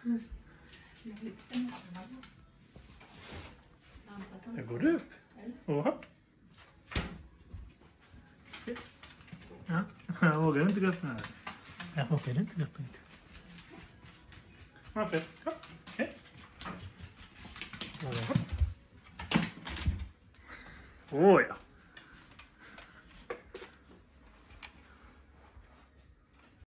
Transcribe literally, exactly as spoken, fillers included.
Jag går upp. Oha. Ja, jag vågar inte gå upp nu. Jag vågar inte gå upp inte. Manfred, kom. Hej. Åh ja.